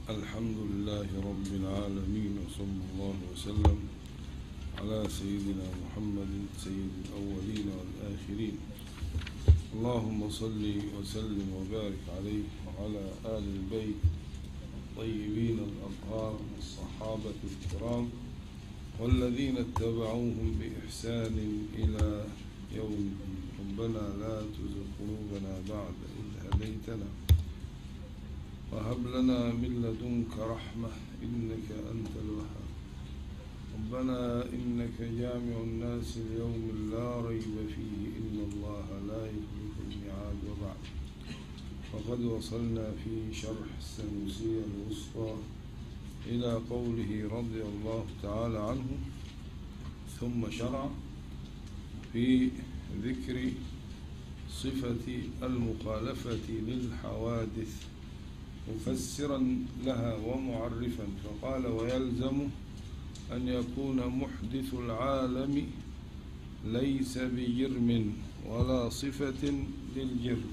الحمد لله رب العالمين، وصلى الله وسلم على سيدنا محمد سيد الأولين والآخرين. اللهم صل وسلم وبارك عليه وعلى آل البيت الطيبين الأطهار والصحابة الكرام والذين اتبعوهم بإحسان إلى يوم الدين. ربنا لا تزغ قلوبنا بعد إذ هديتنا وهب لنا من لدنك رحمة إنك أنت الوهاب. ربنا إنك جامع الناس ليوم لا ريب فيه إن الله لا يخلف الميعاد. وبعد، فقد وصلنا في شرح السنوسية الوسطى إلى قوله رضي الله تعالى عنه: ثم شرع في ذكر صفة المخالفة للحوادث مفسرا لها ومعرفا، فقال: ويلزم أن يكون محدث العالم ليس بجرم ولا صفة للجرم.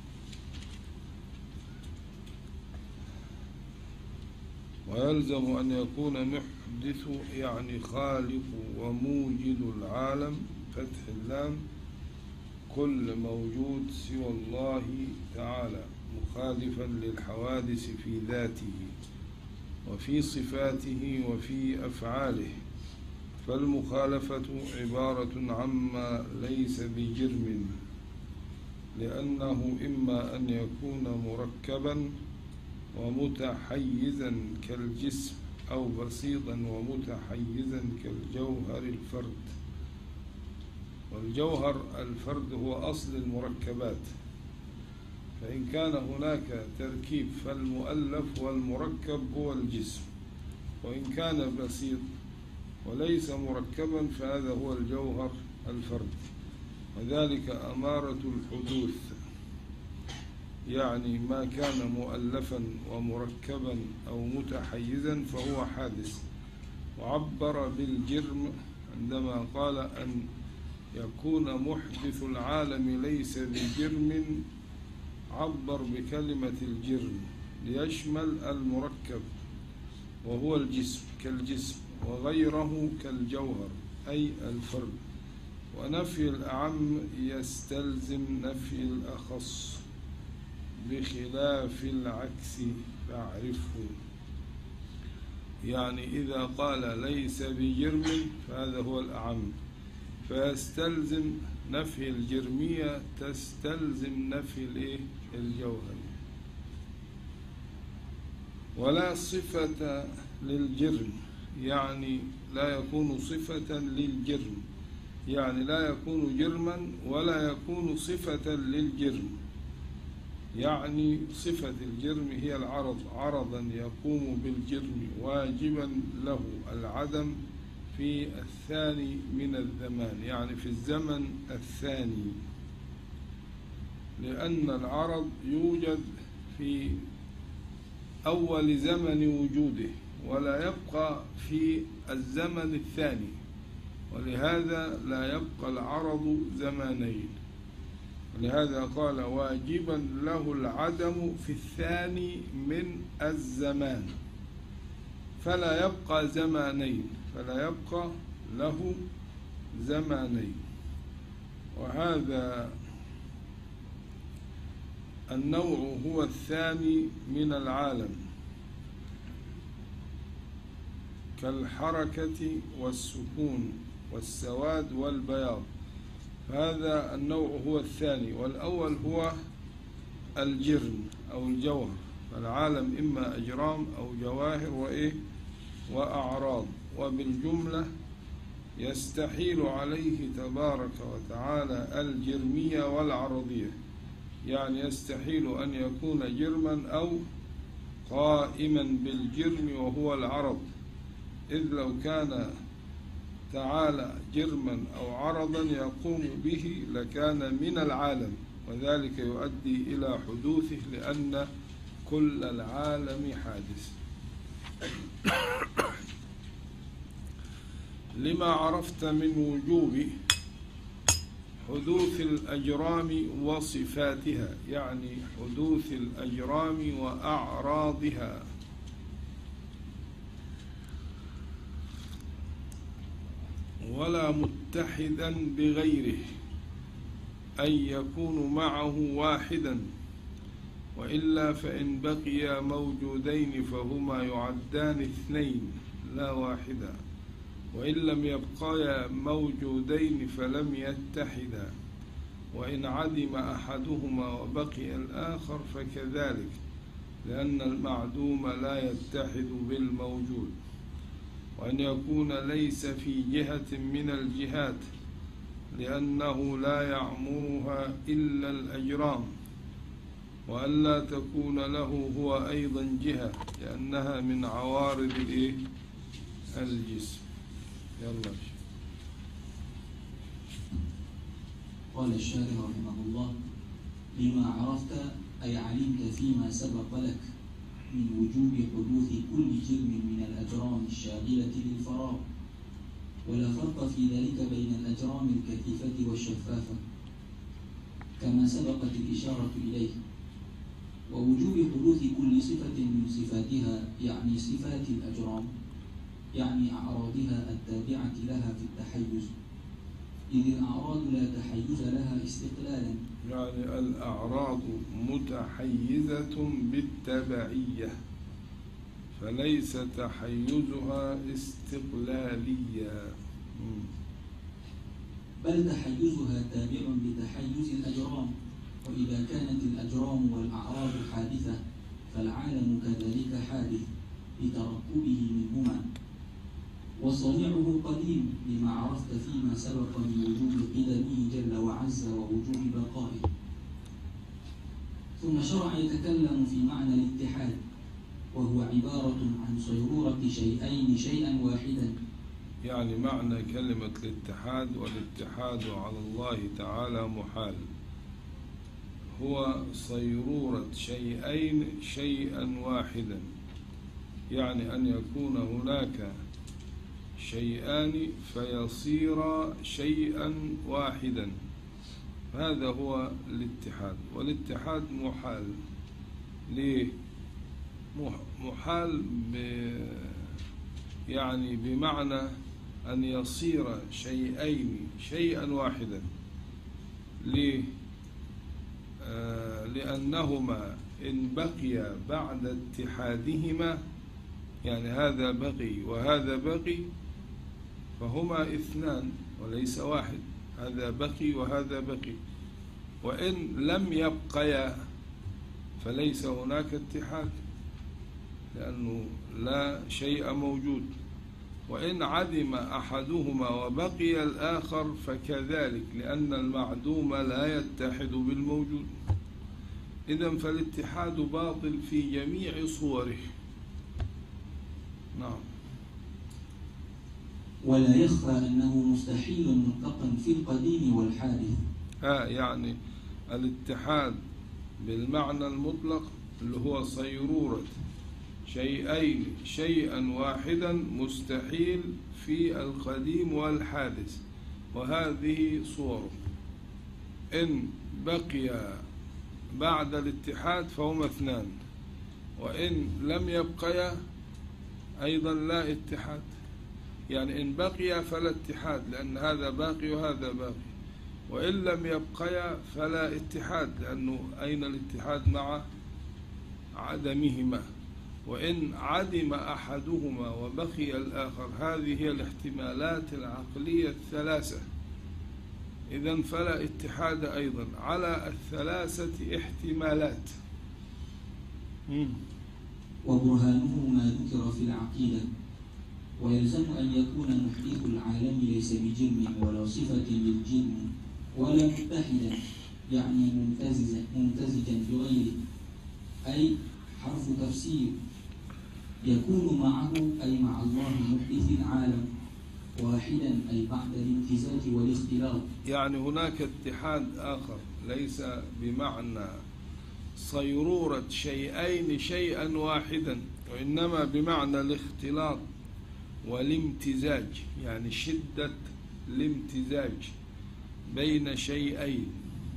ويلزم أن يكون محدث يعني خالق وموجد العالم، فتح اللام، كل موجود سوى الله تعالى، مخالفا للحوادث في ذاته وفي صفاته وفي أفعاله. فالمخالفة عبارة عما ليس بجرم، لأنه إما أن يكون مركبا ومتحيزا كالجسم، أو بسيطا ومتحيزا كالجوهر الفرد. والجوهر الفرد هو أصل المركبات، فإن كان هناك تركيب فالمؤلف والمركب هو الجسم، وإن كان بسيط وليس مركبا فهذا هو الجوهر الفرد. وذلك أمارة الحدوث، يعني ما كان مؤلفا ومركبا أو متحيزا فهو حادث. وعبر بالجرم عندما قال أن يكون محدث العالم ليس بجرم، عبر بكلمة الجرم ليشمل المركب وهو الجسم كالجسم، وغيره كالجوهر أي الفرد. ونفي الأعم يستلزم نفي الأخص بخلاف العكس فاعرفه. يعني إذا قال ليس بجرم فهذا هو الأعم، فيستلزم نفي الجرمية تستلزم نفي الجوهر. ولا صفة للجرم، يعني لا يكون صفة للجرم، يعني لا يكون جرما ولا يكون صفة للجرم. يعني صفة الجرم هي العرض، عرضا يقوم بالجرم واجبا له العدم في الثاني من الزمان، يعني في الزمن الثاني، لأن العرض يوجد في أول زمن وجوده ولا يبقى في الزمن الثاني، ولهذا لا يبقى العرض زمانين. ولهذا قال واجبا له العدم في الثاني من الزمان، فلا يبقى زمانين، فلا يبقى له زمانين. وهذا النوع هو الثاني من العالم، كالحركة والسكون والسواد والبياض. هذا النوع هو الثاني، والأول هو الجرم أو الجوهر. فالعالم إما أجرام أو جواهر وأعراض. وبالجملة يستحيل عليه تبارك وتعالى الجرمية والعرضية، يعني يستحيل أن يكون جرما أو قائما بالجرم وهو العرض، إذ لو كان تعالى جرما أو عرضا يقوم به لكان من العالم، وذلك يؤدي إلى حدوثه، لأن كل العالم حادث. لما عرفت من وجوب حدوث الأجرام وصفاتها، يعني حدوث الأجرام وأعراضها ولا متحدا بغيره، أي يكون معه واحدا، وإلا فإن بقي موجودين فهما يعدان اثنين لا واحدا، وإن لم يبقيا موجودين فلم يتحدا، وإن عدم أحدهما وبقي الآخر فكذلك، لأن المعدوم لا يتحد بالموجود. وأن يكون ليس في جهة من الجهات، لأنه لا يعمرها إلا الأجرام، وألا تكون له هو أيضا جهة، لأنها من عوارض الجسم. يلا. قال الشارح رحمه الله: لما عرفت أي علمت فيما سبق لك من وجوب حدوث كل جرم من الأجرام الشاغلة للفراغ، ولا فرق في ذلك بين الأجرام الكثيفة والشفافة كما سبقت الإشارة إليه، ووجوب حدوث كل صفة من صفاتها يعني صفات الأجرام، يعني أعراضها التابعة لها في التحيز، إذ الأعراض لا تحيز لها استقلالا، يعني الأعراض متحيزة بالتبعية، فليس تحيزها استقلاليا، بل تحيزها تابع لتحيز الأجرام. وإذا كانت الأجرام والأعراض حادثة فالعالم كذلك حادث لتركبه منهما، وصانعه قديم لما عرفت فيما سبق من وجوب قدمه جل وعز ووجوب بقائه. ثم شرع يتكلم في معنى الاتحاد، وهو عبارة عن صيرورة شيئين شيئا واحدا. يعني معنى كلمة الاتحاد، والاتحاد على الله تعالى محال، هو صيرورة شيئين شيئا واحدا، يعني أن يكون هناك شيئان فيصير شيئا واحدا، هذا هو الاتحاد. والاتحاد محال. ليه؟ محال يعني بمعنى أن يصير شيئين شيئا واحدا. ليه؟ لأنهما إن بقي بعد اتحادهما، يعني هذا بقي وهذا بقي، فهما اثنان وليس واحد، هذا بقي وهذا بقي. وإن لم يبقيا فليس هناك اتحاد، لأنه لا شيء موجود. وإن عدم أحدهما وبقي الآخر فكذلك، لأن المعدوم لا يتحد بالموجود. إذن فالاتحاد باطل في جميع صوره. نعم. ولا يخفى أنه مستحيل مطلقا في القديم والحادث. يعني الاتحاد بالمعنى المطلق اللي هو صيرورة شيئين شيئا واحدا مستحيل في القديم والحادث، وهذه صوره. إن بقي بعد الاتحاد فهما اثنان، وإن لم يبقيا أيضا لا اتحاد. يعني إن بقي فلا اتحاد، لأن هذا باقي وهذا باقي، وإن لم يبقيا فلا اتحاد، لأنه أين الاتحاد مع عدمهما. وإن عدم أحدهما وبقي الآخر، هذه هي الاحتمالات العقلية الثلاثة. إذن فلا اتحاد أيضا على الثلاثة احتمالات. وبرهانه ما ذكر في العقيدة. ويلزم أن يكون محيط العالم ليس بجرم ولا صفة للجرم ولا متحدا، يعني ممتزجا بغيره، أي حرف تفسير. يكون معه أي مع الله محدث العالم واحدا، أي بعد الامتزاج والاختلاط. يعني هناك اتحاد آخر ليس بمعنى صيرورة شيئين شيئا واحدا، وإنما بمعنى الاختلاط والامتزاج، يعني شدة الامتزاج بين شيئين.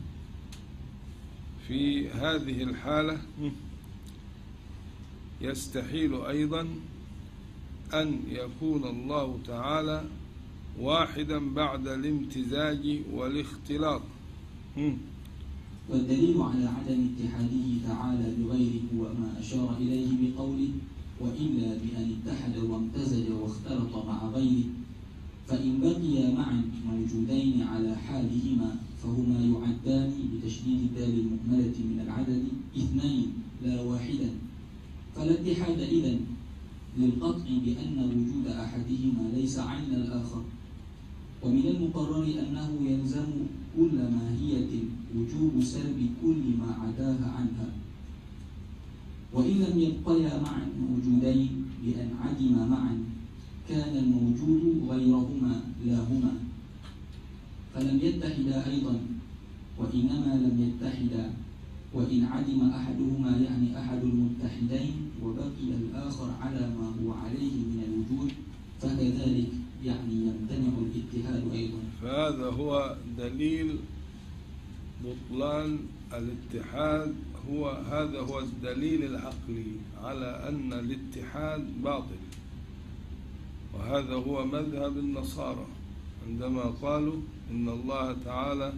في هذه الحالة يستحيل أيضا أن يكون الله تعالى واحدا بعد الامتزاج والاختلاط. والدليل على عدم اتحاده تعالى بغيره هو ما أشار إليه بقوله: وإلا بأن اتحد وامتزج واختلط مع غيره. فإن بقيا معا موجودين على حالهما فهما يعدان بتشديد الدال المهملة من العدد اثنين لا واحدا، فلا اتحاد إذن، للقطع بأن وجود أحدهما ليس عين الآخر. ومن المقرر أنه يلزم كل ماهية وجوب سلب كل ما عداها عنها. وإن لم يبقيا معا موجودين بأن عدما معا كان الموجود غيرهما لا هما، فلم يتحدا أيضا، وإنما لم يتحدا وإن عدم أحدهما يعني أحد المتحدين وبقي الآخر على ما هو عليه من الوجود، فكذلك يعني يمتنع الاتحاد أيضا. فهذا هو دليل بطلان الاتحاد، هذا هو الدليل العقلي على أن الاتحاد باطل. وهذا هو مذهب النصارى عندما قالوا إن الله تعالى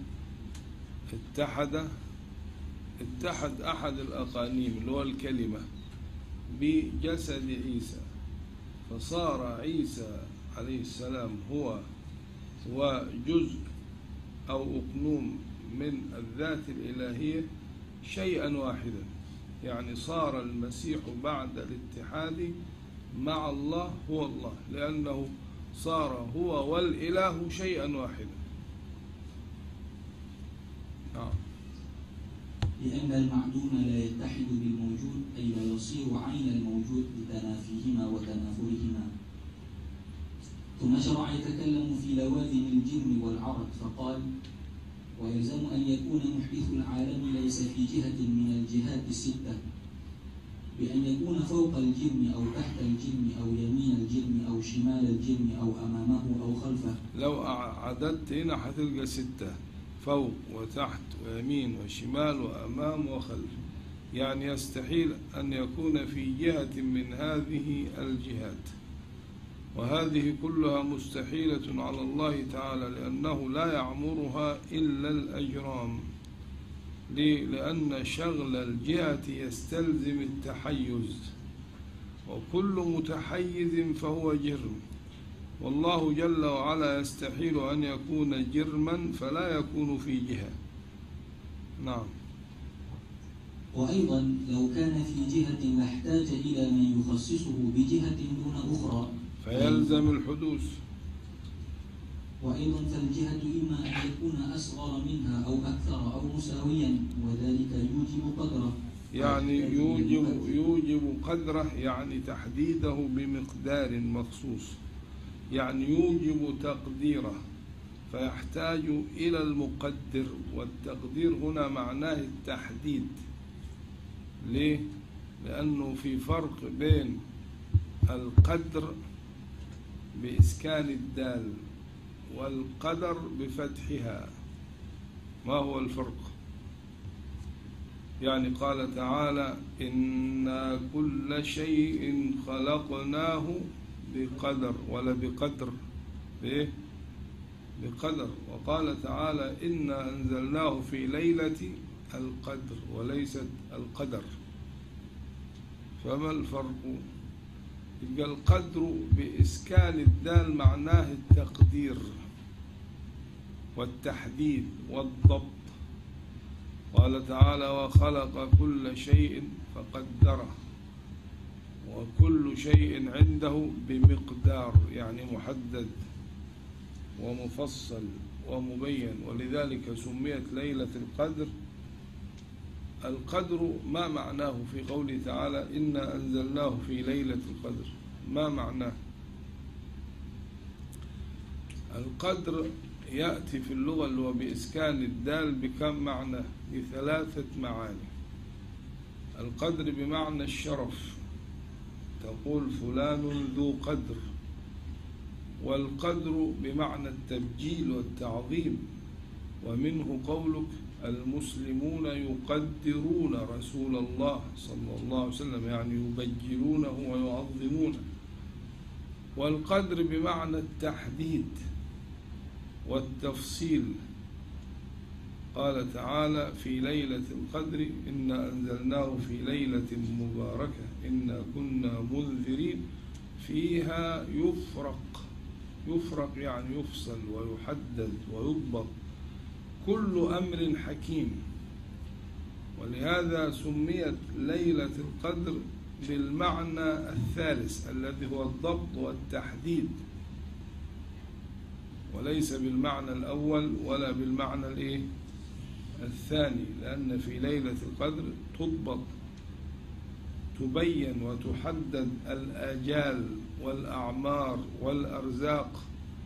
اتحد أحد الأقانيم اللي هو الكلمة بجسد عيسى، فصار عيسى عليه السلام هو جزء أو أقنوم من الذات الإلهية شيئا واحدا. يعني صار المسيح بعد الاتحاد مع الله هو الله، لأنه صار هو والإله شيئا واحدا. لأن المعدوم لا يتحد بالموجود، أي لا يصير عين الموجود بتنافيهما وتنافرهما. ثم شرع يتكلم في لوازم الجرم والعرض فقال: ويلزم أن يكون محدث العالم ليس في جهة من الجهات الستة، بأن يكون فوق الجرم أو تحت الجرم أو يمين الجرم أو شمال الجرم أو أمامه أو خلفه. لو عددت هنا هتلقى 6: فوق وتحت ويمين وشمال وأمام وخلف. يعني يستحيل أن يكون في جهة من هذه الجهات، وهذه كلها مستحيلة على الله تعالى، لأنه لا يعمرها إلا الأجرام. ليه؟ لأن شغل الجهة يستلزم التحيز، وكل متحيز فهو جرم، والله جل وعلا يستحيل أن يكون جرما فلا يكون في جهة. نعم. وأيضا لو كان في جهة لاحتاج إلى من يخصصه بجهة دون أخرى فيلزم الحدوث. وأيضا فالجهة إما أن يكون أصغر منها أو أكثر أو مساويا، وذلك يوجب قدره. يعني يوجب قدره، يعني تحديده بمقدار مخصوص، يعني يوجب تقديره، فيحتاج إلى المقدر. والتقدير هنا معناه التحديد. ليه؟ لأنه في فرق بين القدر بإسكان الدال والقدر بفتحها. ما هو الفرق؟ يعني قال تعالى: إنا كل شيء خلقناه بقدر، ولا بقدر، بإيه؟ بقدر. وقال تعالى: إنا أنزلناه في ليلة القدر وليست القدر. فما الفرق؟ يبقى القدر بإسكان الدال معناه التقدير والتحديد والضبط. قال تعالى: وخلق كل شيء فقدره، وكل شيء عنده بمقدار، يعني محدد ومفصل ومبين، ولذلك سميت ليلة القدر. القدر ما معناه في قوله تعالى: إنا أنزلناه في ليلة القدر؟ ما معناه؟ القدر يأتي في اللغة اللي هو بإسكان الدال بكم معنى؟ بثلاثة معاني. القدر بمعنى الشرف، تقول فلان ذو قدر. والقدر بمعنى التبجيل والتعظيم، ومنه قولك: المسلمون يقدرون رسول الله صلى الله عليه وسلم، يعني يبجلونه ويعظمونه. والقدر بمعنى التحديد، والتفصيل. قال تعالى في ليلة القدر إنا أنزلناه في ليلة مباركة إنا كنا منذرين فيها يفرق يعني يفصل ويحدد ويضبط كل أمر حكيم. ولهذا سميت ليلة القدر بالمعنى الثالث الذي هو الضبط والتحديد، وليس بالمعنى الأول ولا بالمعنى الثاني، لأن في ليلة القدر تضبط تبين وتحدد الآجال والأعمار والأرزاق،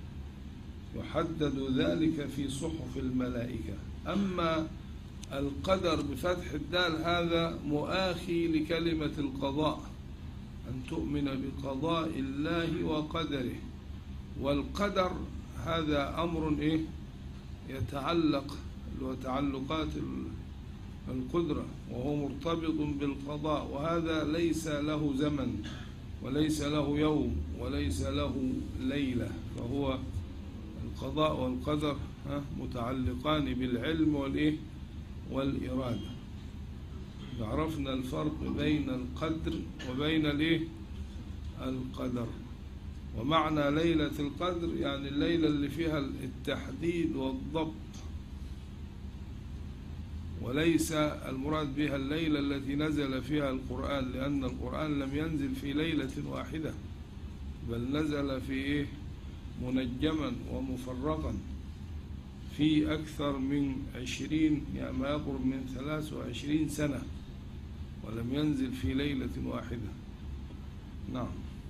يحدد ذلك في صحف الملائكة. أما القدر بفتح الدال هذا مؤاخي لكلمة القضاء، أن تؤمن بقضاء الله وقدره. والقدر هذا أمر يتعلق وتعلقات القدرة، وهو مرتبط بالقضاء، وهذا ليس له زمن وليس له يوم وليس له ليلة، فهو القضاء والقدر متعلقان بالعلم والإرادة. عرفنا الفرق بين القدر وبين القدر. ومعنى ليلة القدر يعني الليلة اللي فيها التحديد والضبط، وليس المراد بها الليلة التي نزل فيها القرآن، لأن القرآن لم ينزل في ليلة واحدة، بل نزل في منجما ومفرقا في أكثر من 20 يعني ما يقرب من 23 سنة، ولم ينزل في ليلة واحدة. نعم.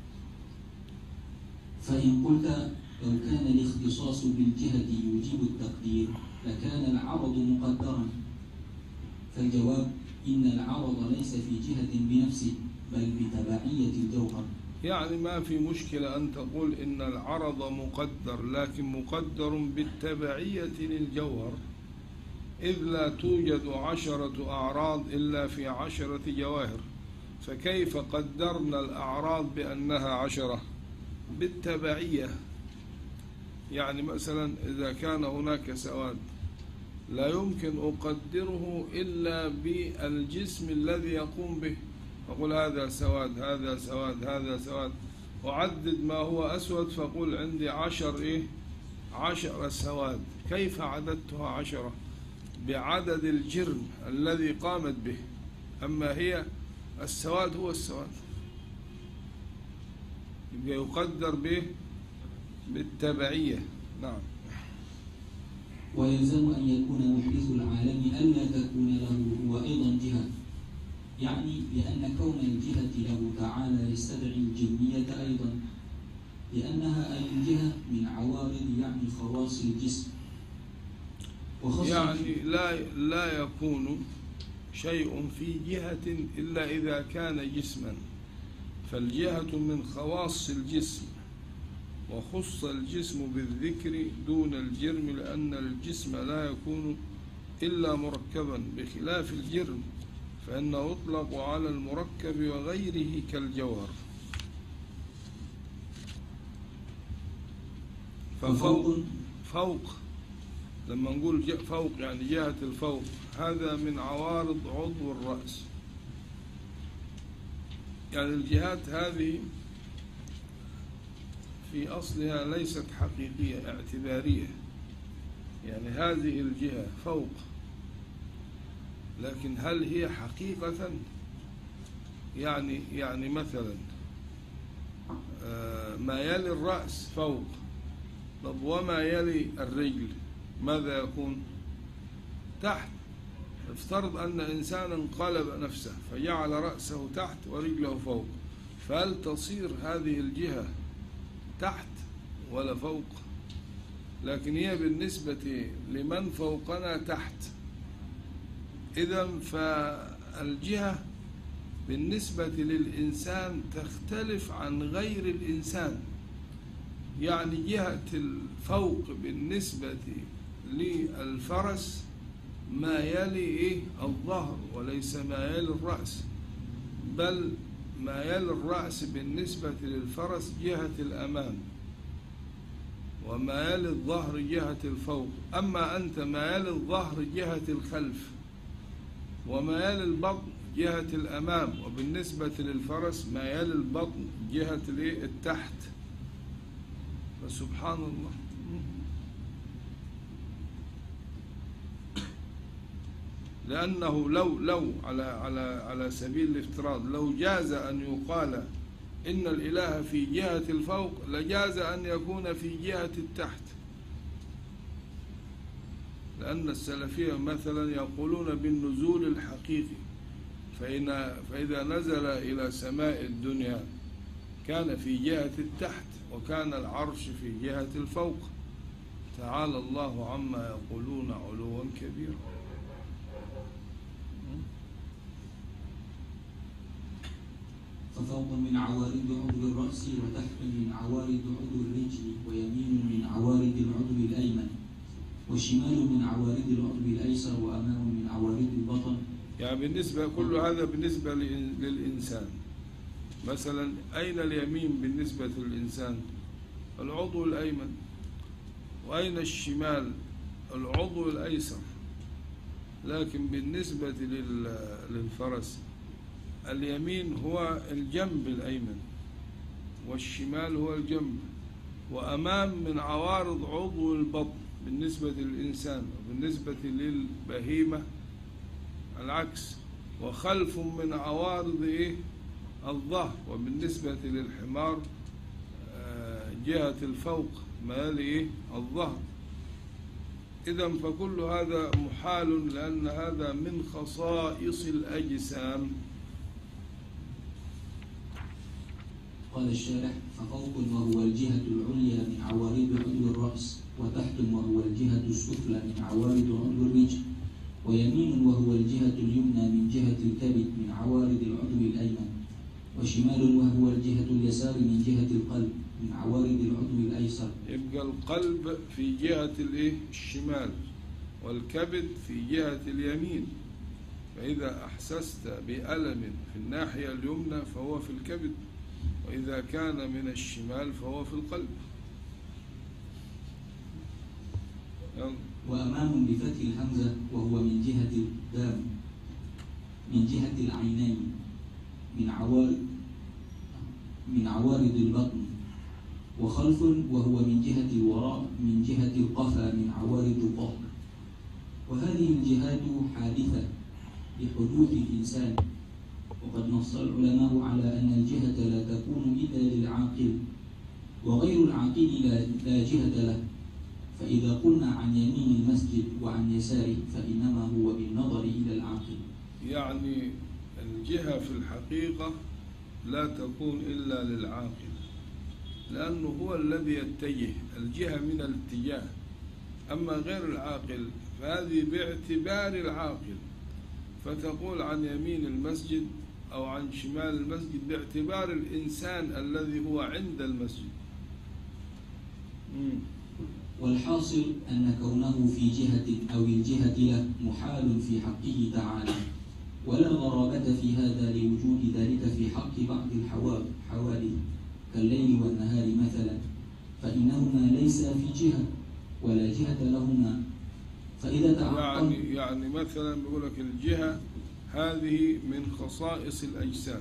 فإن قلت لو كان الاختصاص بالجهة يوجب التقدير لكان العرض مقدرا، فالجواب إن العرض ليس في جهة بنفسه بل بتبعية الجوهر. يعني ما في مشكلة أن تقول إن العرض مقدر، لكن مقدر بالتبعية للجوهر، إذ لا توجد 10 أعراض إلا في 10 جواهر، فكيف قدرنا الأعراض بأنها 10؟ بالتبعية. يعني مثلا إذا كان هناك سواد لا يمكن أقدره إلا بالجسم الذي يقوم به، فقل هذا سواد هذا سواد هذا سواد، أعدد ما هو أسود فقل عندي 10 سواد. كيف عددتها 10؟ بعدد الجرم الذي قامت به، أما هي السواد هو السواد، يبقى يقدر به بالتبعية. نعم. ويلزم أن يكون محدث العالم ألا تكون له هو أيضا جهة، يعني لأن كون الجهة له تعالى يستدعي الجنية أيضا، لأنها أي الجهة من عوارض يعني خواص الجسم. يعني لا يكون شيء في جهة إلا إذا كان جسما، فالجهة من خواص الجسم، وخص الجسم بالذكر دون الجرم، لأن الجسم لا يكون إلا مركبا، بخلاف الجرم فإنه يطلق على المركب وغيره كالجوهر. فوق لما نقول فوق يعني جهة الفوق، هذا من عوارض عضو الرأس. يعني الجهات هذه في أصلها ليست حقيقية، اعتبارية، يعني هذه الجهة فوق، لكن هل هي حقيقة؟ يعني مثلا ما يلي الرأس فوق، طب وما يلي الرجل ماذا يكون؟ تحت. افترض أن إنسانا قلب نفسه فجعل رأسه تحت ورجله فوق، فهل تصير هذه الجهة تحت ولا فوق؟ لكن هي بالنسبة لمن فوقنا تحت. إذن فالجهة بالنسبة للإنسان تختلف عن غير الإنسان. يعني جهة الفوق بالنسبة للفرس ما يلي الظهر وليس ما يلي الرأس، بل ما يلي الرأس بالنسبة للفرس جهة الأمام، وميال الظهر جهة الفوق. أما أنت ميال الظهر جهة الخلف، وميال البطن جهة الأمام. وبالنسبة للفرس ميال البطن جهة التحت. فسبحان الله. لأنه لو على سبيل الافتراض لو جاز أن يقال إن الإله في جهة الفوق لجاز أن يكون في جهة التحت، لأن السلفية مثلا يقولون بالنزول الحقيقي، فإذا نزل إلى سماء الدنيا كان في جهة التحت وكان العرش في جهة الفوق. تعالى الله عما يقولون علوا كبيرا. ففوق من عوارض عضو الرأس، وتحت من عوارض عضو الرجل، ويمين من عوارض العضو الأيمن، وشمال من عوارض العضو الأيسر، وأمام من عوارض البطن. يعني بالنسبة كل هذا بالنسبة للإنسان. مثلا أين اليمين بالنسبة للإنسان؟ العضو الأيمن. وأين الشمال؟ العضو الأيسر. لكن بالنسبة للفرس اليمين هو الجنب الأيمن، والشمال هو الجنب، وأمام من عوارض عضو البطن بالنسبة للإنسان، وبالنسبة للبهيمة العكس، وخلف من عوارض الظهر، وبالنسبة للحمار جهة الفوق مال الظهر. إذن فكل هذا محال، لأن هذا من خصائص الأجسام. قال الشارح: ففوق وهو الجهة العليا من عوارض عضو الرأس، وتحت وهو الجهة السفلى من عوارض عضو الرجل، ويمين وهو الجهة اليمنى من جهة الكبد من عوارض العضو الأيمن، وشمال وهو الجهة اليسار من جهة القلب من عوارض العضو الأيسر. يبقى القلب في جهة الشمال، والكبد في جهة اليمين. فإذا أحسست بألم في الناحية اليمنى فهو في الكبد، وإذا كان من الشمال فهو في القلب. وأمام بفتح الهمزة وهو من جهة الدام من جهة العينين من عوارض البطن، وخلف وهو من جهة الوراء من جهة القفا من عوارض الظهر. وهذه الجهات حادثة لحدوث الإنسان، وقد نص العلماء على أن الجهة لا تكون إلا للعاقل، وغير العاقل لا جهة له. فإذا قلنا عن يمين المسجد وعن يساره فإنما هو بالنظر إلى العاقل. يعني الجهة في الحقيقة لا تكون إلا للعاقل، لأنه هو الذي يتجه. الجهة من الاتجاه، أما غير العاقل فهذه باعتبار العاقل. فتقول عن يمين المسجد أو عن شمال المسجد باعتبار الإنسان الذي هو عند المسجد. والحاصل أن كونه في جهة أو الجهة له محال في حقه تعالى، ولا غرابة في هذا لوجود ذلك في حق بعض الحوادث كالليل والنهار مثلا، فإنهما ليس في جهة ولا جهة لهما. فإذا تعقل يعني مثلا بيقول لك الجهة هذه من خصائص الأجسام،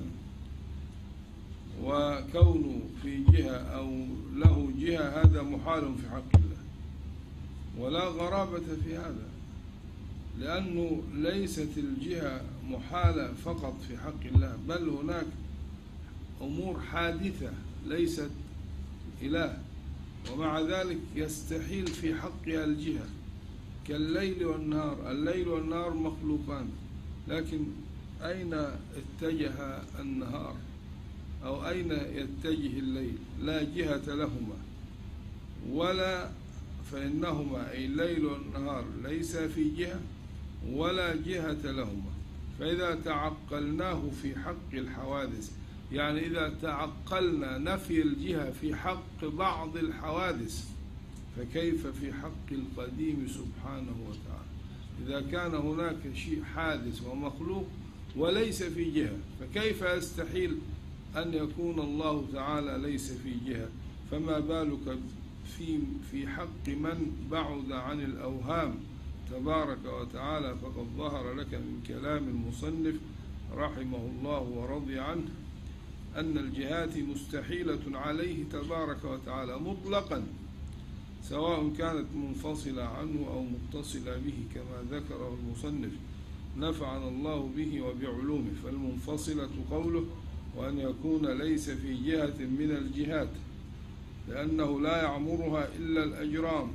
وكونه في جهة أو له جهة هذا محال في حق الله، ولا غرابة في هذا، لأنه ليست الجهة محالة فقط في حق الله، بل هناك أمور حادثة ليست إله، ومع ذلك يستحيل في حقها الجهة، كالليل والنهار. الليل والنهار مخلوقان، لكن أين اتجه النهار أو أين يتجه الليل؟ لا جهة لهما، ولا فإنهما أي الليل والنهار ليس في جهة ولا جهة لهما. فإذا تعقلناه في حق الحوادث، يعني إذا تعقلنا نفي الجهة في حق بعض الحوادث، فكيف في حق القديم سبحانه وتعالى؟ إذا كان هناك شيء حادث ومخلوق وليس في جهة، فكيف يستحيل أن يكون الله تعالى ليس في جهة؟ فما بالك في حق من بعد عن الأوهام تبارك وتعالى، فقد ظهر لك من كلام المصنف رحمه الله ورضي عنه أن الجهات مستحيلة عليه تبارك وتعالى مطلقا، سواء كانت منفصلة عنه أو متصلة به كما ذكره المصنف نفعنا الله به وبعلومه. فالمنفصلة قوله وأن يكون ليس في جهة من الجهات، لأنه لا يعمرها إلا الأجرام.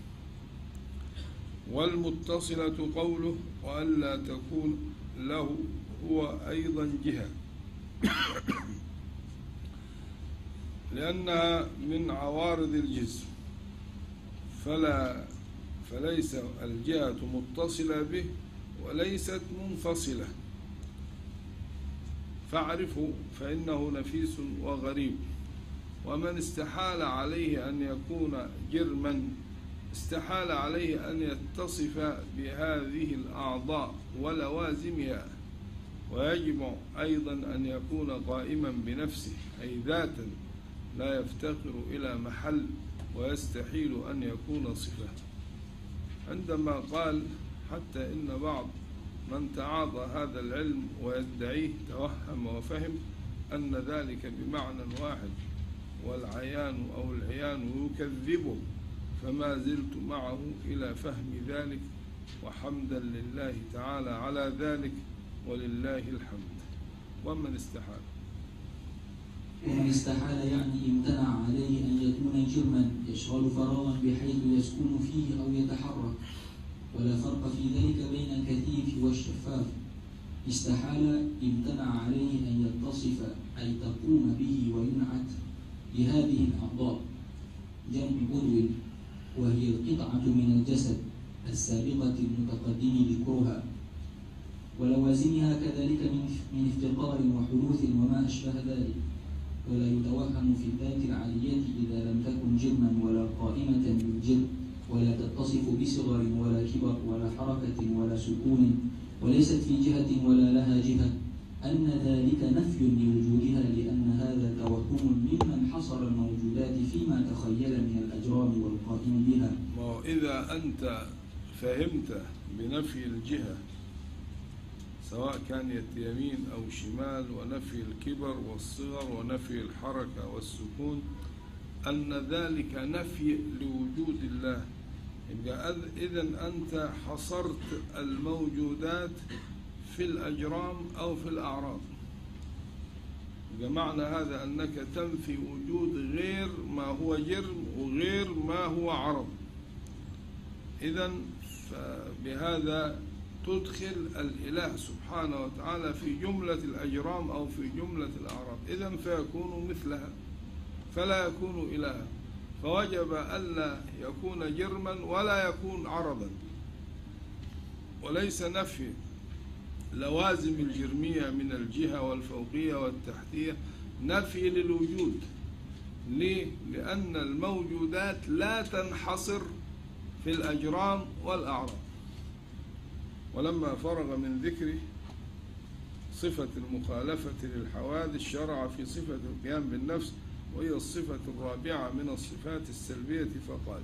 والمتصلة قوله وألا تكون له هو أيضا جهة، لأنها من عوارض الجسم، فليس الجهة متصلة به وليست منفصلة، فاعرفه فإنه نفيس وغريب. ومن استحال عليه أن يكون جرما استحال عليه أن يتصف بهذه الأعضاء ولوازمها، ويجب أيضا أن يكون قائما بنفسه أي ذاتا لا يفتقر إلى محل، ويستحيل أن يكون صفة. عندما قال حتى إن بعض من تعاطى هذا العلم ويدعيه توهم وفهم أن ذلك بمعنى واحد، والعيان أو العيان يكذبه، فما زلت معه إلى فهم ذلك، وحمدا لله تعالى على ذلك ولله الحمد. ومن استحال يعني امتنع عليه أن يكون جرما يشغل فراغا بحيث يسكن فيه أو يتحرك، ولا فرق في ذلك بين الكثيف والشفاف. استحال امتنع عليه أن يتصف أي تقوم به وينعت بهذه الأعضاء، جمع عضو وهي القطعة من الجسد السابقة المتقدم ذكرها، ولوازمها كذلك من افتقار وحدوث وما أشبه ذلك. ولا يتوهم في الذات العالية إذا لم تكن جرما ولا قائمة بالجرم، ولا تتصف بصغر ولا كبر ولا حركة ولا سكون، وليست في جهة ولا لها جهة، أن ذلك نفي لوجودها، لأن هذا توهم ممن حصر الموجودات فيما تخيل من الأجرام والقائم بها. إذا أنت فهمت بنفي الجهة سواء كانت يمين أو شمال، ونفي الكبر والصغر، ونفي الحركة والسكون، أن ذلك نفي لوجود الله، إذن أنت حصرت الموجودات في الأجرام أو في الأعراض. معنى هذا أنك تنفي وجود غير ما هو جرم وغير ما هو عرض. إذن فبهذا تدخل الإله سبحانه وتعالى في جملة الأجرام أو في جملة الأعراض، إذن فيكون مثلها فلا يكون إلها. فوجب ألا يكون جرما ولا يكون عرضا. وليس نفي لوازم الجرمية من الجهة والفوقية والتحتية نفي للوجود. ليه؟ لأن الموجودات لا تنحصر في الأجرام والأعراض. ولما فرغ من ذكر صفة المخالفة للحوادث شرع في صفة القيام بالنفس، وهي الصفة الرابعة من الصفات السلبية، فقال: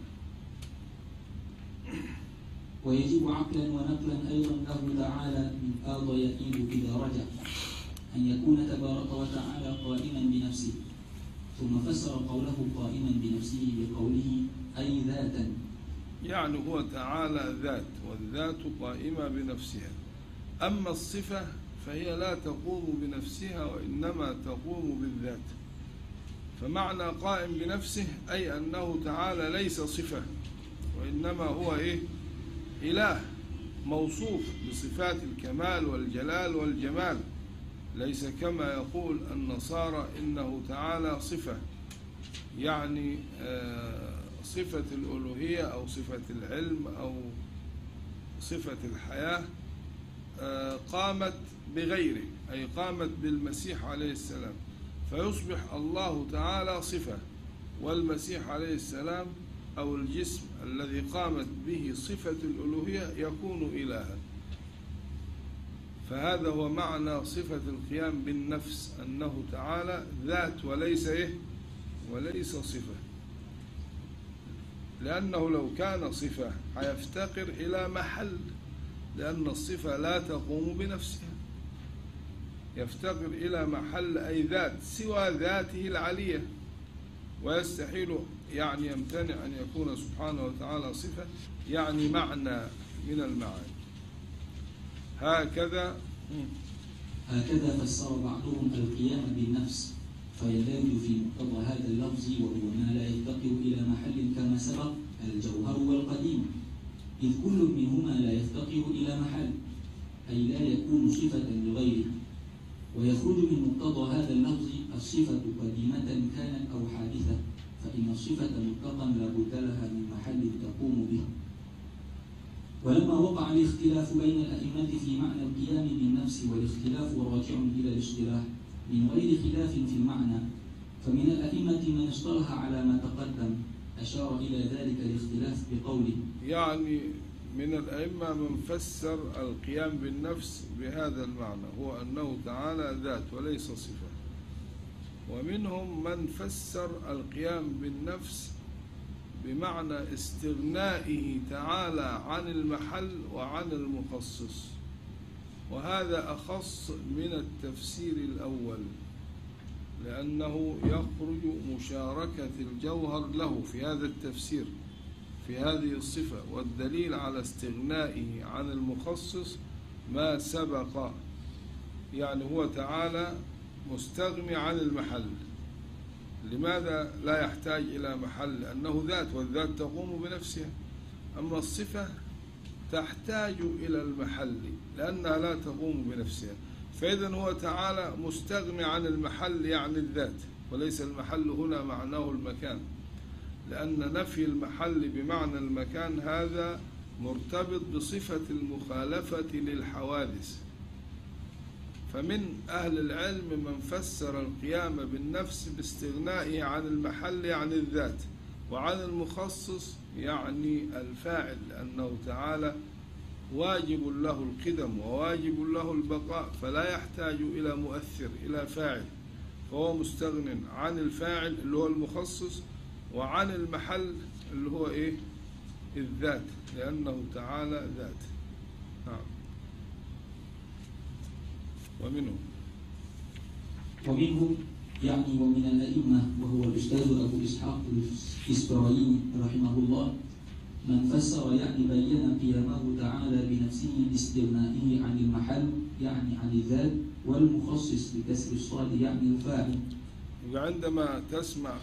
ويجب عقلا ونقلا أيضا له تعالى من آض يئيد إذا رجع أن يكون تبارك وتعالى قائما بنفسه، ثم فسر قوله قائما بنفسه بقوله أي ذاتا، يعني هو تعالى ذات، والذات قائمة بنفسها. أما الصفة فهي لا تقوم بنفسها وإنما تقوم بالذات. فمعنى قائم بنفسه أي أنه تعالى ليس صفة، وإنما هو إله موصوف بصفات الكمال والجلال والجمال، ليس كما يقول النصارى إنه تعالى صفة، يعني صفة الألوهية أو صفة العلم أو صفة الحياة قامت بغيره، أي قامت بالمسيح عليه السلام، فيصبح الله تعالى صفة، والمسيح عليه السلام أو الجسم الذي قامت به صفة الألوهية يكون إلها. فهذا هو معنى صفة القيام بالنفس، أنه تعالى ذات وليس وليس صفة. لأنه لو كان صفة هيفتقر إلى محل، لأن الصفة لا تقوم بنفسها، يفتقر إلى محل أي ذات سوى ذاته العلية، ويستحيل يعني يمتنع أن يكون سبحانه وتعالى صفة يعني معنى من المعاني. هكذا فسر بعضهم القيام بالنفس فيندرج في مقتضى هذا اللفظ، وهو ما لا يفتقر إلى محل كما سبق الجوهر والقديم، إذ كل منهما لا يفتقر إلى محل أي لا يكون صفة لغيره. ويخرج من مقتضى هذا اللفظ الصفة قديمة كانت أو حادثة، فإن الصفة مطلقا لا بد لها من محل تقوم به. ولما وقع الاختلاف بين الأئمة في معنى القيام بالنفس، والاختلاف راجع إلى الاصطلاح من غير خلاف في المعنى، فمن الأئمة من اصطلح على ما تقدم أشار إلى ذلك الاختلاف بقوله، يعني من الأئمة من فسر القيام بالنفس بهذا المعنى، هو أنه تعالى ذات وليس صفة. ومنهم من فسر القيام بالنفس بمعنى استغنائه تعالى عن المحل وعن المخصص، وهذا أخص من التفسير الأول، لأنه يخرج مشاركة الجوهر له في هذا التفسير في هذه الصفة. والدليل على استغنائه عن المخصص ما سبق، يعني هو تعالى مستغني عن المحل. لماذا لا يحتاج إلى محل؟ لأنه ذات، والذات تقوم بنفسها. أما الصفة تحتاج إلى المحل لأنها لا تقوم بنفسها، فإذا هو تعالى مستغني عن المحل يعني الذات، وليس المحل هنا معناه المكان، لأن نفي المحل بمعنى المكان هذا مرتبط بصفة المخالفة للحوادث. فمن أهل العلم من فسر القيام بالنفس باستغنائه عن المحل يعني الذات، وعن المخصص يعني الفاعل، لأنه تعالى واجب له القدم وواجب له البقاء، فلا يحتاج إلى مؤثر إلى فاعل، فهو مستغن عن الفاعل اللي هو المخصص وعن المحل اللي هو إيه؟ الذات، لأنه تعالى ذات. نعم. ومنهم يعني ومن الأئمة وهو الأستاذ أبو إسحاق الإسبرايني رحمه الله من فسر يعني بين قيامه تعالى بنفسه باستغنائه عن المحل يعني عن الذات، والمخصص بكسر الصاد يعني الفاعل. وعندما تسمع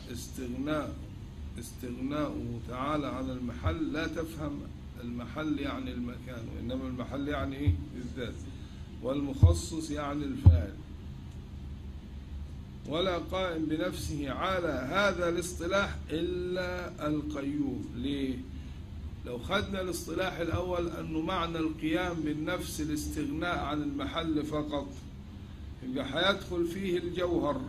استغناؤه تعالى عن المحل لا تفهم المحل يعني المكان، وإنما المحل يعني إيه؟ الذات، والمخصص يعني الفاعل. ولا قائم بنفسه على هذا الاصطلاح إلا القيوم. ليه؟ لو خدنا الاصطلاح الأول أنه معنى القيام بالنفس الاستغناء عن المحل فقط، يبقى هيدخل فيه الجوهر،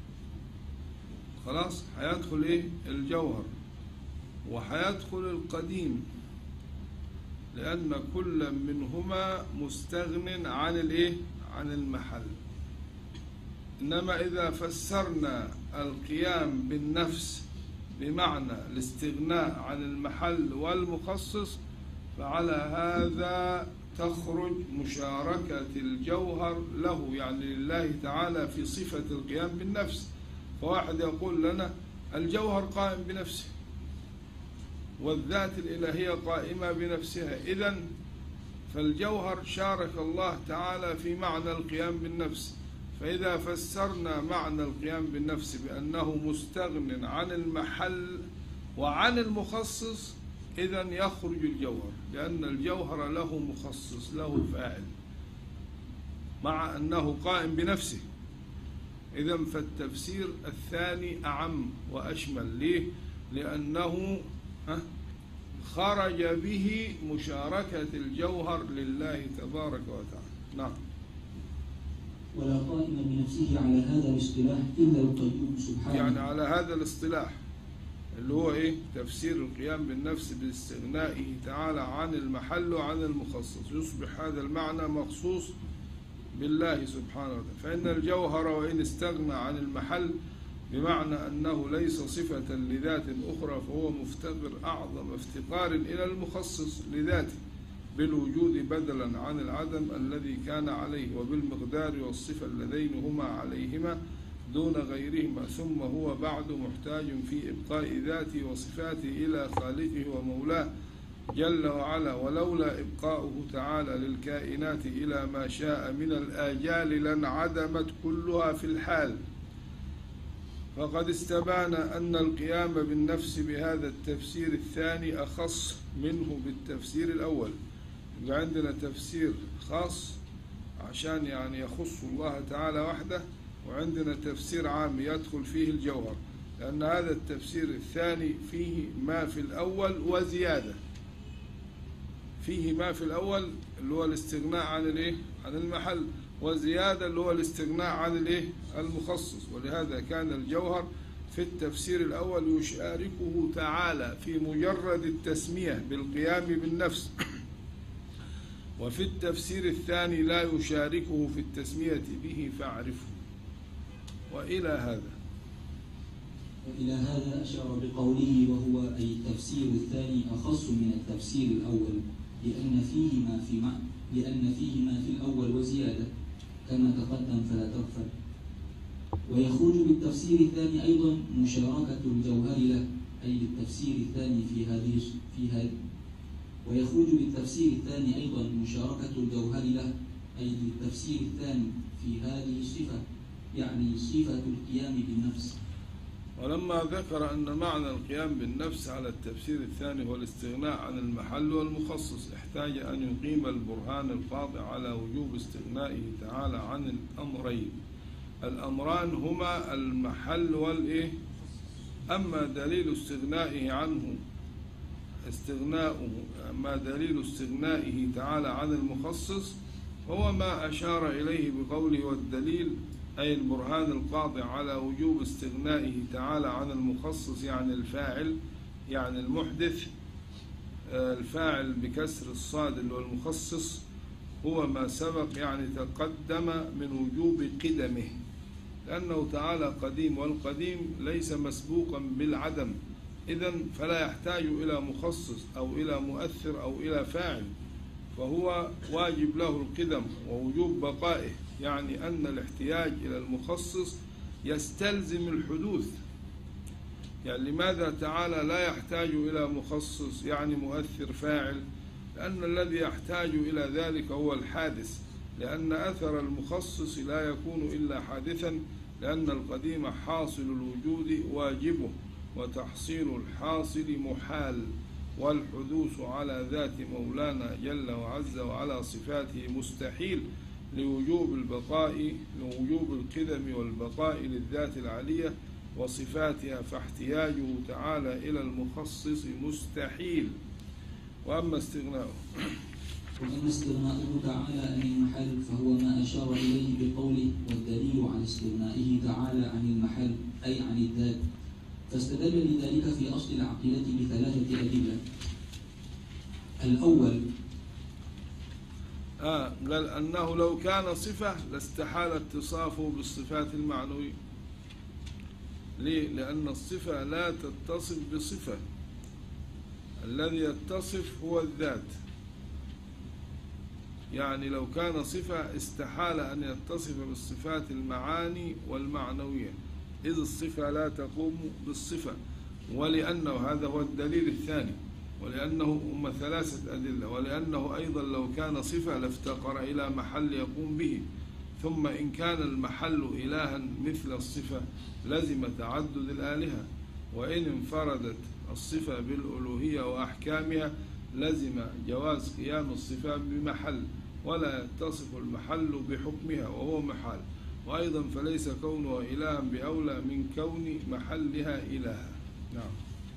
خلاص هيدخل إيه؟ الجوهر، وهيدخل القديم، لأن كل منهما مستغن عن الإيه؟ عن المحل. إنما إذا فسرنا القيام بالنفس بمعنى الاستغناء عن المحل والمخصص، فعلى هذا تخرج مشاركة الجوهر له، يعني لله تعالى في صفة القيام بالنفس. فواحد يقول لنا الجوهر قائم بنفسه والذات الإلهية قائمة بنفسها، إذن فالجوهر شارك الله تعالى في معنى القيام بالنفس. فإذا فسرنا معنى القيام بالنفس بأنه مستغن عن المحل وعن المخصص، إذن يخرج الجوهر، لأن الجوهر له مخصص له فاعل مع أنه قائم بنفسه. إذن فالتفسير الثاني أعم وأشمل. ليه؟ لأنه خرج به مشاركة الجوهر لله تبارك وتعالى. نعم. ولا قائم بنفسه على هذا الاصطلاح إلا القيوم سبحانه، يعني على هذا الاصطلاح اللي هو إيه؟ تفسير القيام بالنفس باستغنائه تعالى عن المحل وعن المخصص، يصبح هذا المعنى مخصوص بالله سبحانه وتعالى. فإن الجوهر وإن استغنى عن المحل بمعنى أنه ليس صفة لذات أخرى، فهو مفتقر أعظم افتقار إلى المخصص لذاته بالوجود بدلا عن العدم الذي كان عليه، وبالمقدار والصفة اللذين هما عليهما دون غيرهما، ثم هو بعد محتاج في إبقاء ذاته وصفاته إلى خالقه ومولاه جل وعلا، ولولا إبقاؤه تعالى للكائنات إلى ما شاء من الآجال لانعدمت كلها في الحال. فقد استبان أن القيام بالنفس بهذا التفسير الثاني أخص منه بالتفسير الأول. يبقى عندنا تفسير خاص عشان يعني يخص الله تعالى وحده، وعندنا تفسير عام يدخل فيه الجوهر، لأن هذا التفسير الثاني فيه ما في الأول وزيادة. فيه ما في الأول اللي هو الاستغناء عن المحل، وزيادة اللي هو الاستغناء عن المخصص. ولهذا كان الجوهر في التفسير الأول يشاركه تعالى في مجرد التسمية بالقيام بالنفس، وفي التفسير الثاني لا يشاركه في التسمية به فاعرفه. وإلى هذا أشار بقوله وهو أي التفسير الثاني أخص من التفسير الأول، لأن فيه ما في الأول وزيادة كما تقدم فلا تغفل. ويخرج بالتفسير الثاني أيضا مشاركة الجوهر له، أي بالتفسير الثاني ويخرج بالتفسير الثاني أيضا مشاركة الجوهر له، أي بالتفسير الثاني في هذه الصفة، يعني صفة القيام بالنفس. ولما ذكر أن معنى القيام بالنفس على التفسير الثاني هو الاستغناء عن المحل والمخصص، احتاج أن يقيم البرهان القاطع على وجوب استغنائه تعالى عن الأمرين. الأمران هما المحل أما دليل استغنائه عنه دليل استغنائه تعالى عن المخصص هو ما أشار إليه بقوله والدليل، أي البرهان القاطع على وجوب استغنائه تعالى عن المخصص، يعني الفاعل، يعني المحدث. الفاعل بكسر الصاد اللي هو المخصص هو ما سبق، يعني تقدم من وجوب قدمه، لأنه تعالى قديم، والقديم ليس مسبوقا بالعدم، إذن فلا يحتاج إلى مخصص أو إلى مؤثر أو إلى فاعل، فهو واجب له القدم ووجوب بقائه، يعني أن الاحتياج إلى المخصص يستلزم الحدوث. يعني لماذا تعالى لا يحتاج إلى مخصص يعني مؤثر فاعل؟ لأن الذي يحتاج إلى ذلك هو الحادث، لأن أثر المخصص لا يكون إلا حادثا، لأن القديم حاصل الوجود واجبه، وتحصيل الحاصل محال، والحدوث على ذات مولانا جل وعز وعلى صفاته مستحيل لوجوب القدم والبقاء للذات العالية وصفاتها، فاحتياجه تعالى إلى المخصص مستحيل. وأما استغناؤه تعالى عن المحل فهو ما أشار إليه بقوله والدليل على استغنائه تعالى عن المحل أي عن الذات، فاستدل لذلك في أصل العقيدة بثلاثة أدلة. الأول قال أنه لو كان صفة لاستحال اتصافه بالصفات المعنوية. ليه؟ لأن الصفة لا تتصف بصفة، الذي يتصف هو الذات. يعني لو كان صفة استحال أن يتصف بالصفات المعاني والمعنوية، إذ الصفة لا تقوم بالصفة. ولأنه هذا هو الدليل الثاني، ولأنه هم ثلاثة أدلة، ولأنه أيضا لو كان صفة لافتقر إلى محل يقوم به، ثم إن كان المحل إلها مثل الصفة لزم تعدد الآلهة، وإن انفردت الصفة بالألوهية وأحكامها لزم جواز قيام الصفة بمحل، ولا يتصف المحل بحكمها وهو محال. وأيضا فليس كونها إلها بأولى من كون محلها إلها. نعم.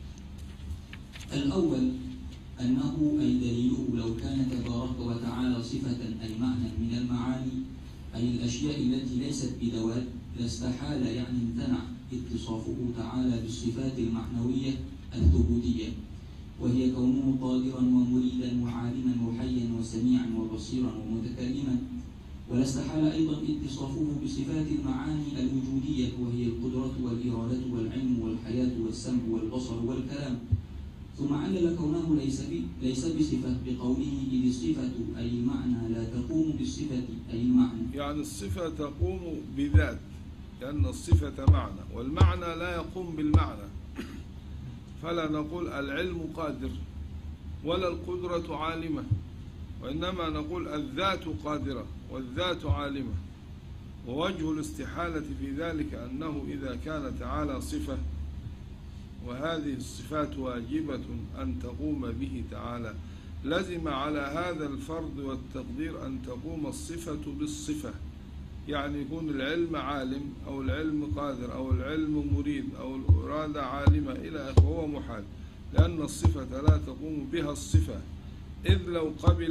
الأول أنه أي دليله لو كان تبارك وتعالى صفة أي معنى من المعاني، أي الأشياء التي ليست بذوات، لاستحال يعني امتنع اتصافه تعالى بالصفات المعنوية الثبوتية، وهي كونه قادرا ومريدا وعالما وحيا وسميعا وبصيرا ومتكلما، ولا استحال أيضا اتصافه بصفات المعاني الوجودية وهي القدرة والإرادة والعلم والحياة والسمع والبصر والكلام. ثم علل كونه ليس بصفة بقوله إذ الصفة أي المعنى لا تقوم بالصفة أي المعنى، يعني الصفة تقوم بذات، لأن الصفة معنى والمعنى لا يقوم بالمعنى، فلا نقول العلم قادر ولا القدرة عالمة، وإنما نقول الذات قادرة والذات عالمة. ووجه الاستحالة في ذلك أنه إذا كان تعالى صفة وهذه الصفات واجبة أن تقوم به تعالى، لزم على هذا الفرض والتقدير أن تقوم الصفة بالصفة، يعني يكون العلم عالم أو العلم قادر أو العلم مريد أو الإرادة عالمة إلى آخره، وهو محال، لأن الصفة لا تقوم بها الصفة. إذ لو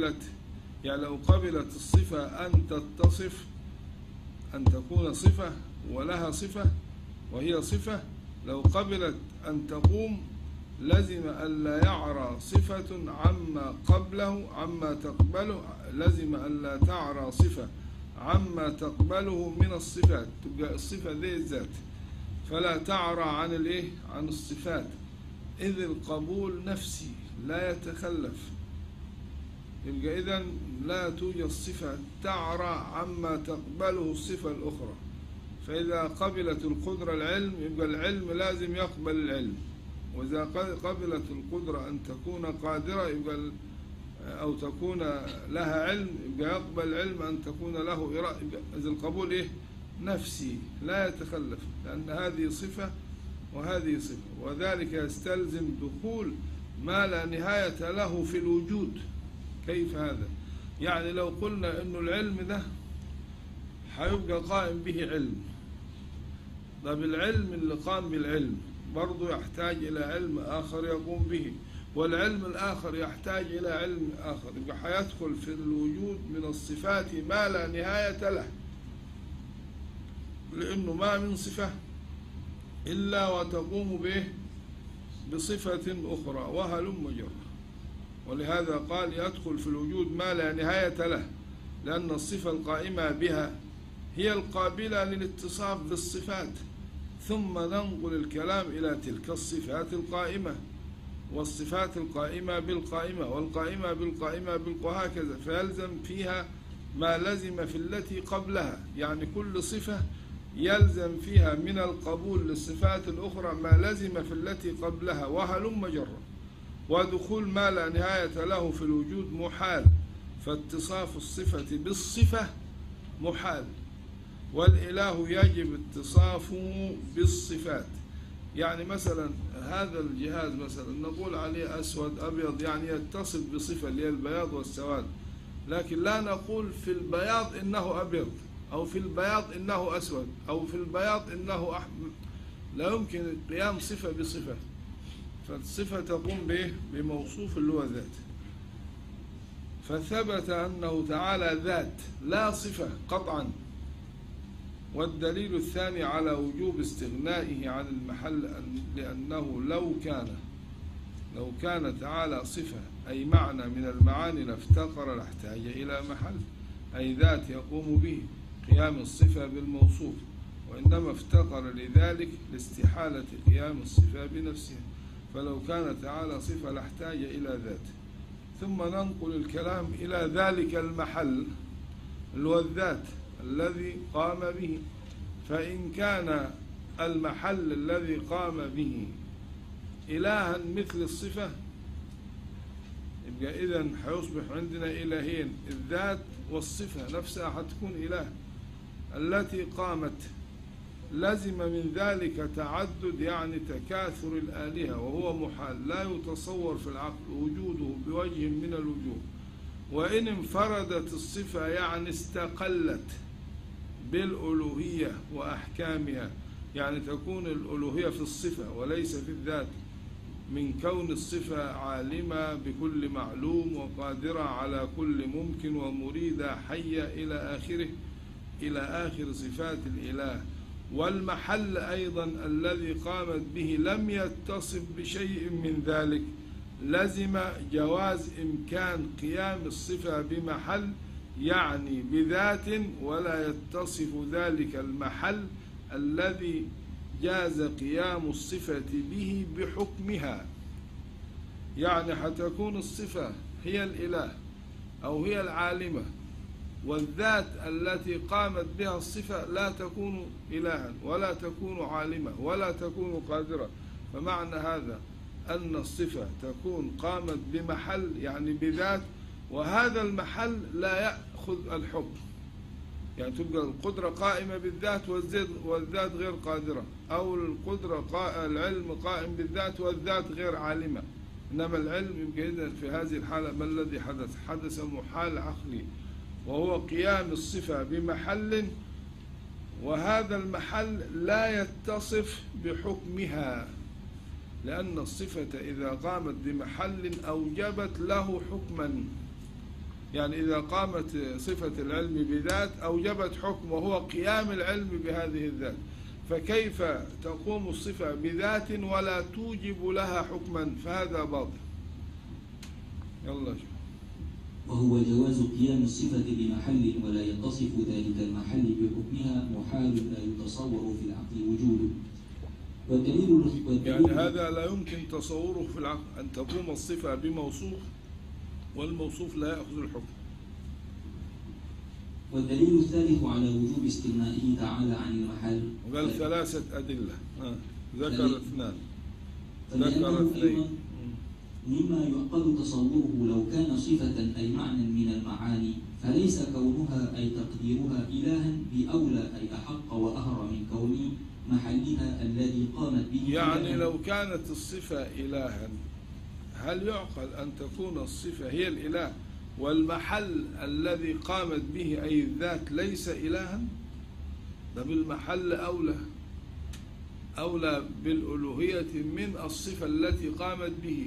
قبلت الصفة أن تتصف، أن تكون صفة ولها صفة وهي صفة، لو قبلت أن تقوم لزم ألا يعرى صفة عما قبله عما تقبله، لزم ألا تعرى صفة عما تقبله من الصفات، تبقى الصفة ذي الذات فلا تعرى عن الصفات، إذ القبول نفسي لا يتخلف. يبقى إذن لا توجد صفة تعرى عما تقبله الصفة الأخرى. فإذا قبلت القدرة العلم يبقى العلم لازم يقبل العلم، وإذا قبلت القدرة أن تكون قادرة يبقى أو تكون لها علم يبقى يقبل العلم أن تكون له إرادة. إذا القبول نفسي لا يتخلف، لأن هذه صفة وهذه صفة، وذلك يستلزم دخول ما لا نهاية له في الوجود. كيف هذا؟ يعني لو قلنا إنه العلم ده هيبقى قائم به علم، طب العلم اللي قام بالعلم برضه يحتاج إلى علم آخر يقوم به، والعلم الآخر يحتاج إلى علم آخر، يبقى هيدخل في الوجود من الصفات ما لا نهاية له، لأنه ما من صفة إلا وتقوم به بصفة أخرى وهلم جرا. ولهذا قال يدخل في الوجود ما لا نهاية له، لأن الصفة القائمة بها هي القابلة للاتصاف بالصفات، ثم ننقل الكلام إلى تلك الصفات القائمة، والصفات القائمة بالقائمة، والقائمة بالقائمة وهكذا، فيلزم فيها ما لزم في التي قبلها. يعني كل صفة يلزم فيها من القبول للصفات الأخرى ما لزم في التي قبلها وهلم جرا. ودخول ما لا نهاية له في الوجود محال، فاتصاف الصفة بالصفة محال، والإله يجب اتصافه بالصفات. يعني مثلا هذا الجهاز مثلا نقول عليه أسود أبيض، يعني يتصف بصفة اللي هي البياض والسواد، لكن لا نقول في البياض إنه أبيض أو في البياض إنه أسود أو في البياض إنه أحمر، لا يمكن قيام صفة بصفة، فالصفة تقوم بموصوف اللي هو ذات. فثبت أنه تعالى ذات لا صفة قطعا. والدليل الثاني على وجوب استغنائه عن المحل لأنه لو كان تعالى صفة أي معنى من المعاني لافتقر لاحتاج إلى محل أي ذات يقوم به قيام الصفة بالموصوف، وإنما افتقر لذلك لاستحالة قيام الصفة بنفسها. فلو كان تعالى صفة لاحتاج إلى ذات. ثم ننقل الكلام إلى ذلك المحل اللي هو الذات الذي قام به. فإن كان المحل الذي قام به إلها مثل الصفة يبقى إذن حيصبح عندنا إلهين، الذات والصفة نفسها حتكون إله التي قامت. لازم من ذلك تعدد يعني تكاثر الآلهة، وهو محال لا يتصور في العقل وجوده بوجه من الوجوه. وإن انفردت الصفة يعني استقلت بالألوهية وأحكامها، يعني تكون الألوهية في الصفة وليس في الذات، من كون الصفة عالمة بكل معلوم وقادرة على كل ممكن ومريدة حية إلى آخر صفات الإله. والمحل أيضا الذي قامت به لم يتصف بشيء من ذلك، لزم جواز إمكان قيام الصفة بمحل يعني بذات، ولا يتصف ذلك المحل الذي جاز قيام الصفة به بحكمها. يعني حتكون الصفة هي الإله أو هي العالمة، والذات التي قامت بها الصفة لا تكون إلها ولا تكون عالمة ولا تكون قادرة. فمعنى هذا أن الصفة تكون قامت بمحل يعني بذات، وهذا المحل لا يأخذ الحكم. يعني تبقى القدرة قائمة بالذات والذات غير قادرة، أو العلم قائم بالذات والذات غير عالمة. إنما العلم يبقى إذن في هذه الحالة ما الذي حدث؟ حدث محال عقلي، وهو قيام الصفة بمحل، وهذا المحل لا يتصف بحكمها، لأن الصفة إذا قامت بمحل أوجبت له حكما. يعني إذا قامت صفة العلم بذات أوجبت حكم، وهو قيام العلم بهذه الذات. فكيف تقوم الصفة بذات ولا توجب لها حكما؟ فهذا باطل. يلا شوف. وهو جواز قيام الصفة بمحل ولا يتصف ذلك المحل بحكمها محال لا يتصور في العقل وجوده. والدليل يعني هذا لا يمكن تصوره في العقل، أن تقوم الصفة بموصوف والموصوف لا يأخذ الحكم. والدليل الثالث على وجوب استغنائه تعالى عن المحل. وقال 3 أدلة، ذكر 2. ذكر 2. مما يعقل تصوره لو كان صفة أي معنى من المعاني، فليس كونها أي تقديرها إلها بأولى أي أحق وأهر من كون محلها الذي قامت به. يعني لو كانت الصفة إلها، هل يعقل أن تكون الصفة هي الإله والمحل الذي قامت به أي الذات ليس إلها؟ ده بالمحل أولى بالألوهية من الصفة التي قامت به.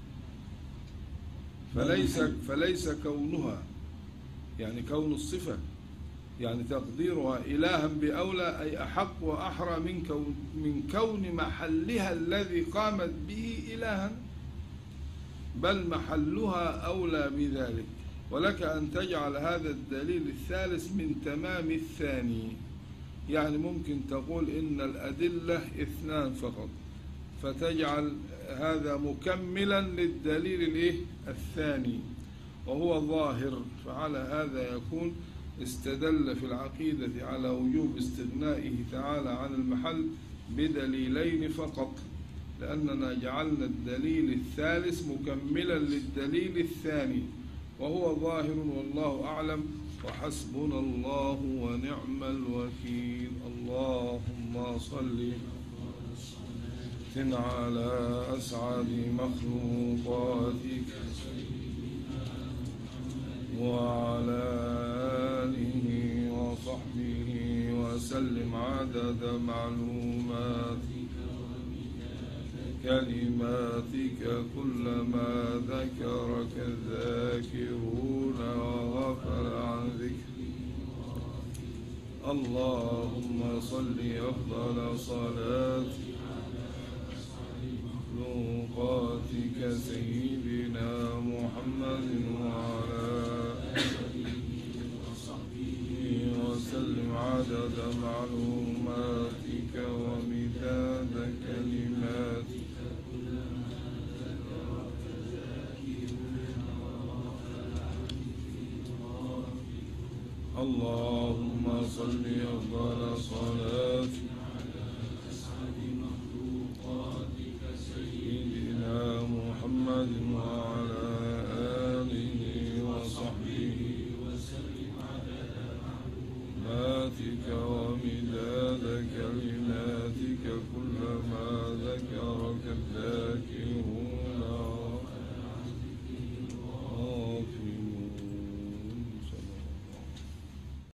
فليس كونها، يعني كون الصفة يعني تقديرها إلها بأولى أي أحق وأحرى من كون محلها الذي قامت به إلها، بل محلها أولى بذلك. ولك أن تجعل هذا الدليل الثالث من تمام الثاني. يعني ممكن تقول إن الأدلة 2 فقط، فتجعل هذا مكملا للدليل الثاني وهو ظاهر. فعلى هذا يكون استدل في العقيدة على وجوب استغنائه تعالى عن المحل بدليلين فقط، لأننا جعلنا الدليل الثالث مكملا للدليل الثاني وهو ظاهر، والله أعلم. وحسبنا الله ونعم الوكيل. اللهم صل على أسعد مخلوقاتك وعلى آله وصحبه وسلم عدد معلوماتك كلماتك كلما ذكرك الذاكرون وغفل عن ذكرك. اللهم صل أفضل صلاة مخلوقاتك سيدنا محمد وعلى آله وصحبه وسلم عدد معلوماتك ومداد كلماتك. اللهم صل أفضل صلاة